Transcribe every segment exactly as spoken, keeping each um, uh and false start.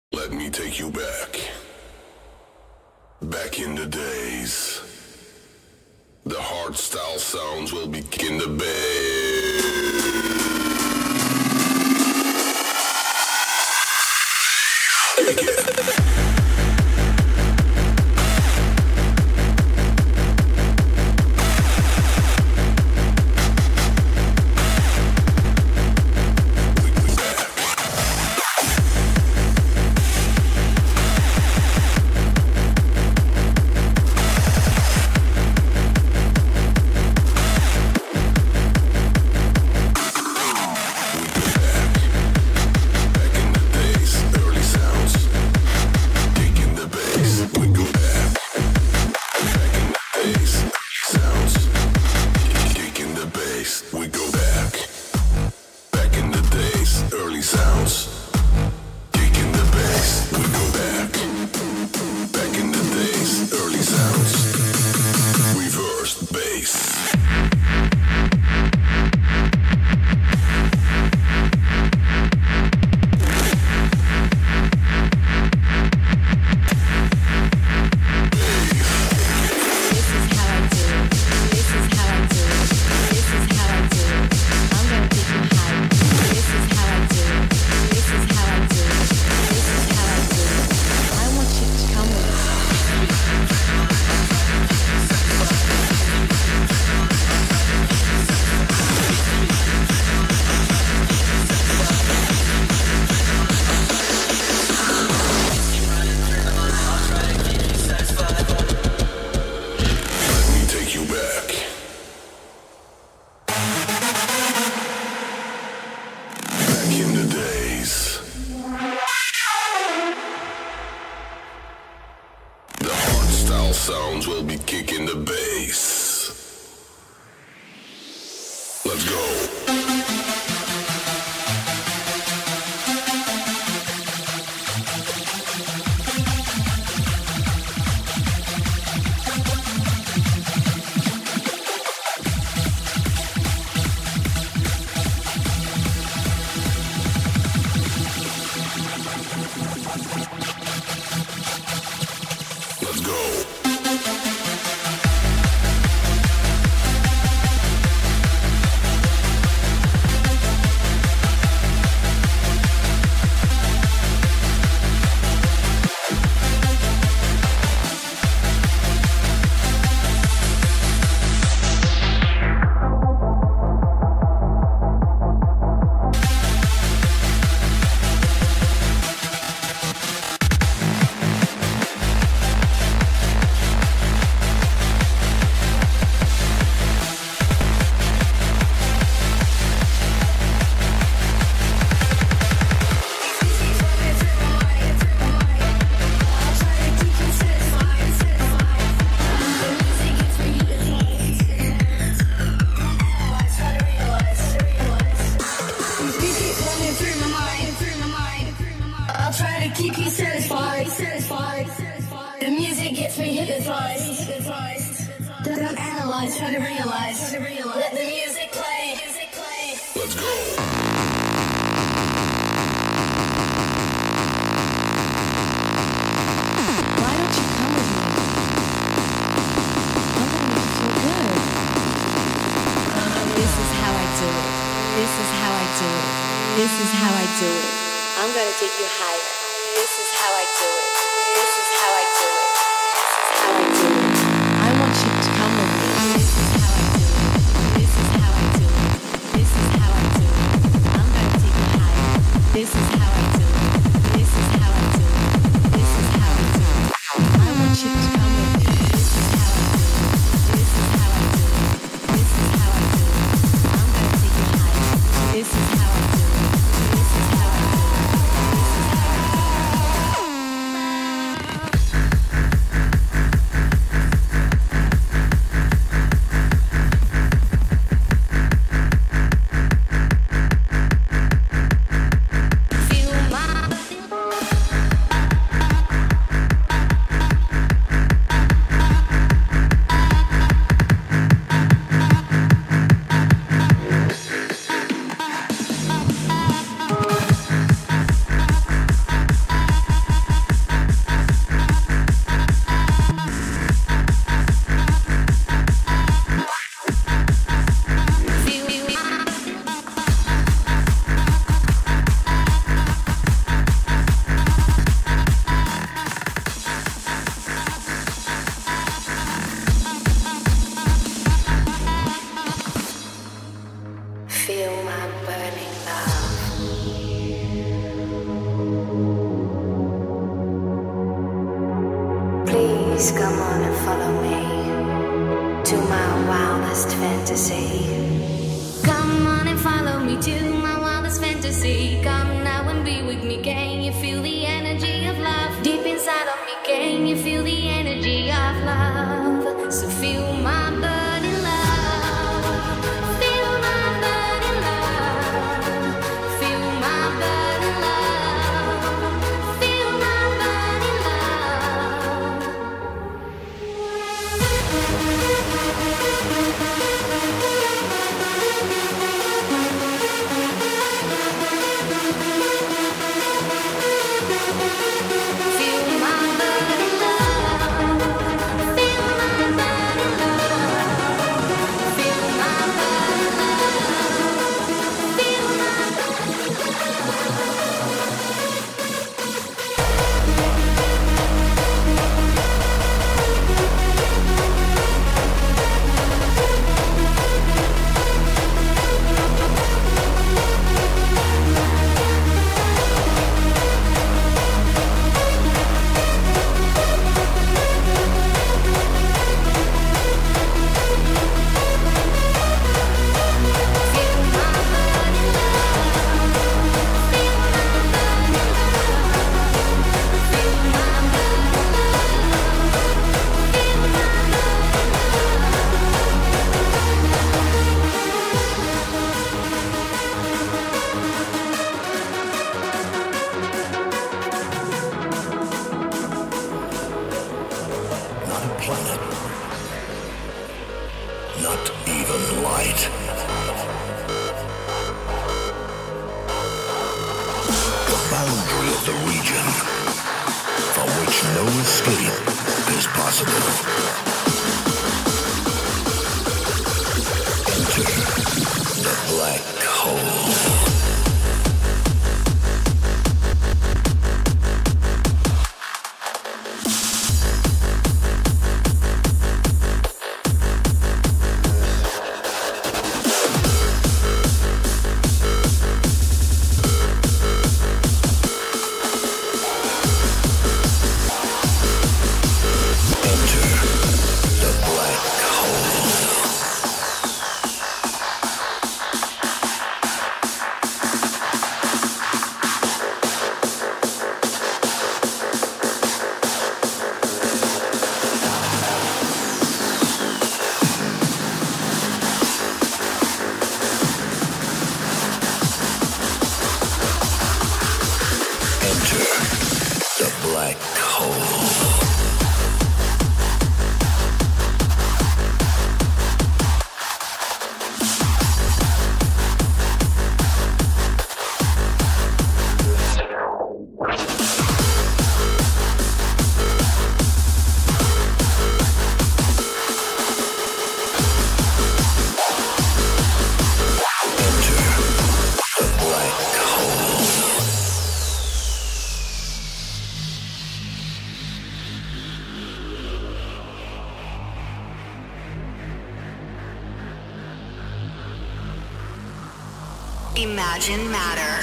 Let me take you back. Back in the days. The hardstyle sounds will begin the bass. Take it. Sounds will be kicking the bass. Let's go. Let's go. Keep you satisfied, satisfied, satisfied. The music gets me hypnotized, hypnotized. Don't analyze, try to realize, try to realize. Let the music play, music play. Let's go. Why don't you come with me? I'm gonna make you feel good. This is how I do it. This is how I do it. This is how I do it. I'm gonna take you higher. This is how I do it. This is how I do it. This is how I do it. I want you to come with me. This is how I do it. This is how I do it. This is how I do it. I'm gonna take you higher. This is how I do it. This is how I do it. This is how I do it. I want you to come with me. This is how I do it. This is how I do it. This is how I do it. I'm gonna take you higher. This is how I do it. This is how I do it. This is how I do it. Please come on and follow me to my wildest fantasy. Come on and follow me to my wildest fantasy. Come now and be with me. Can you feel the energy of love deep inside of me? Can you feel the energy of love? So feel my burning love. Feel my burning love. Feel my burning love. Feel my burning love. Feel my burning love. Feel my burning love. Feel my burning love. Feel my Not a planet. Not even light. The boundary of the region from which no escape is possible. Enter the black hole. Black hole. Imagine matter,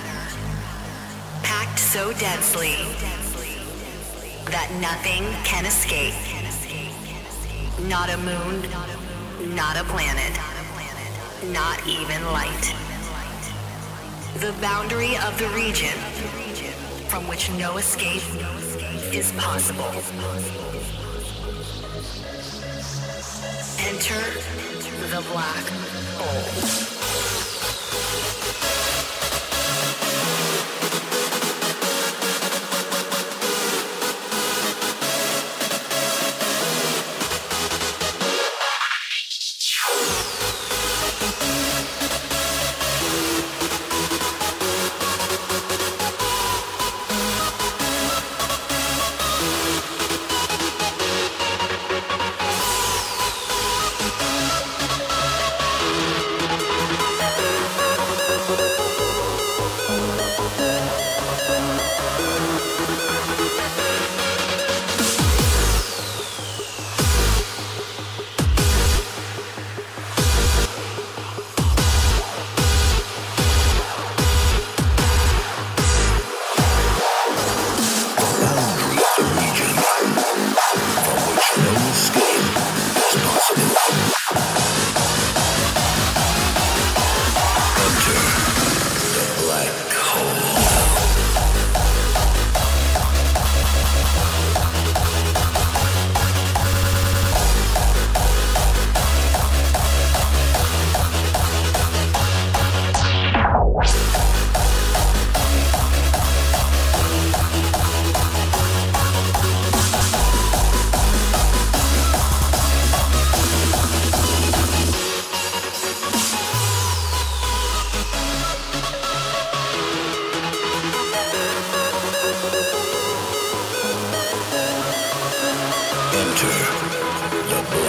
packed so densely that nothing can escape. Not a moon, not a planet, not even light. The boundary of the region from which no escape is possible. Enter the black hole. enter the black